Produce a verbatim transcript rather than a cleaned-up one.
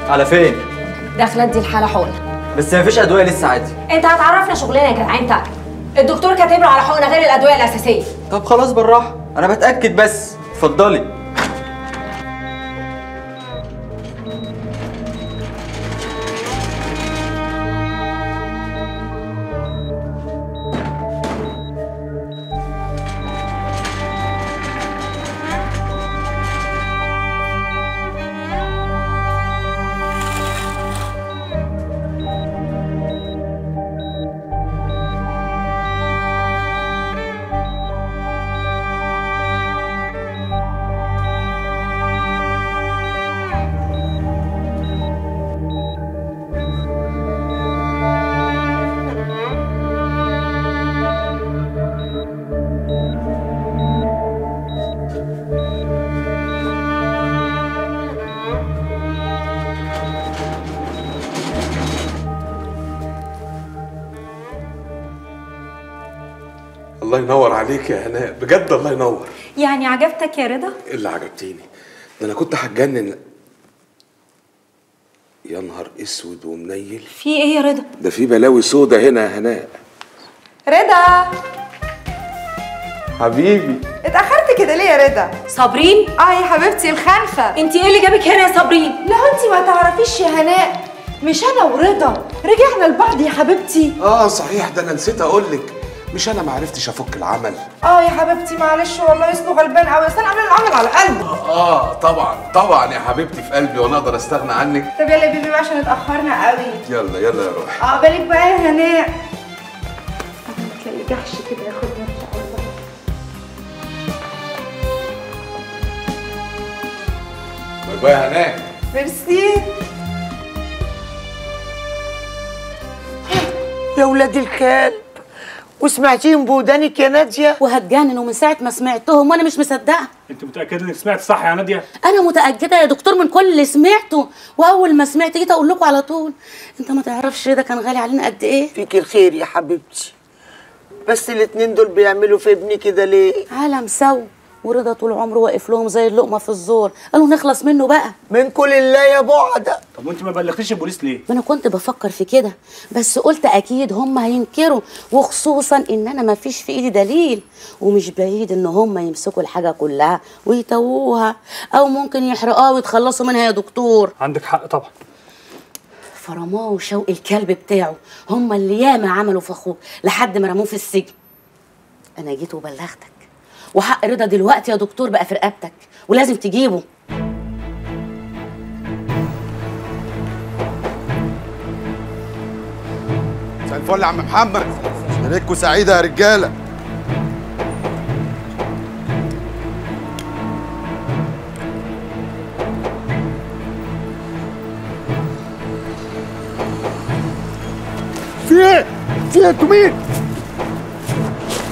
على فين؟ داخله ادي الحاله حقنه. بس مفيش ادويه لسه عادي. انت هتعرفنا شغلنا يا جدعان انت. الدكتور كاتب له على حقنه غير الادويه الاساسيه. طب خلاص بالراحه، انا بتاكد بس. اتفضلي. الله ينور عليك يا هناء، بجد الله ينور. يعني عجبتك يا رضا؟ ايه اللي عجبتيني؟ ده انا كنت هتجنن. يا نهار اسود ومنيل. في ايه يا رضا؟ ده في بلاوي سودا هنا يا هناء. رضا حبيبي اتأخرت كده ليه يا رضا؟ صابرين؟ اه يا حبيبتي الخنفة. انت ايه اللي جابك هنا يا صابرين؟ لا انت ما تعرفيش يا هناء، مش انا ورضا رجعنا لبعض يا حبيبتي. اه صحيح، ده انا نسيت اقول لك، مش انا ما عرفتش افك العمل. اه يا حبيبتي معلش والله اصله غلبان قوي، بس انا عامله العمل على قلبي. اه طبعا طبعا يا حبيبتي في قلبي، وانا اقدر استغنى عنك؟ طب يلا يا بيبي بقى عشان اتأخرنا قوي. يلا يلا يا روحي. اه بالك بقى يا هناء. ما تلجحش كده ياخدنا ان شاء الله. باي باي يا هناء. ميرسي. يا ولاد الكلب، وسمعتيهم بودانك يا ناديه؟ وهتجنن، ومن ساعه ما سمعتهم وانا مش مصدقه. انت متاكده انك سمعت صح يا ناديه؟ انا متاكده يا دكتور من كل اللي سمعته، واول ما سمعت جيت اقول لكم على طول. انت ما تعرفش ده كان غالي علينا قد ايه. فيك الخير يا حبيبتي، بس الاتنين دول بيعملوا في ابني كده ليه؟ عالم سو، ورضا طول عمره واقف لهم زي اللقمه في الزور، قالوا نخلص منه بقى. من كل الله يا بعده. طب وانت ما بلغتيش البوليس ليه؟ ما انا كنت بفكر في كده، بس قلت اكيد هم هينكروا، وخصوصا ان انا ما فيش في ايدي دليل، ومش بعيد ان هم يمسكوا الحاجه كلها ويتووها، او ممكن يحرقوها ويتخلصوا منها يا دكتور. عندك حق طبعا. فرماه وشوقي الكلب بتاعه هم اللي ياما عملوا في اخوك لحد ما رموه في السجن. انا جيت وبلغتك، وحق رضا دلوقتي يا دكتور بقى في رقبتك، ولازم تجيبه. مساء الفل يا عم محمد، ليلتكم سعيده يا رجاله. في ايه؟ في ايه؟ انتوا مين؟